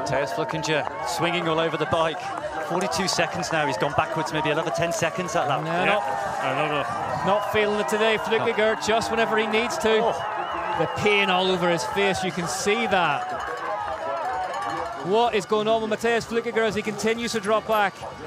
Mathias Fluckiger swinging all over the bike. 42 seconds now. He's gone backwards maybe another 10 seconds that lap. No, not feeling it today, Fluckiger, just whenever he needs to. Oh. The pain all over his face, you can see that. What is going on with Mathias Fluckiger as he continues to drop back?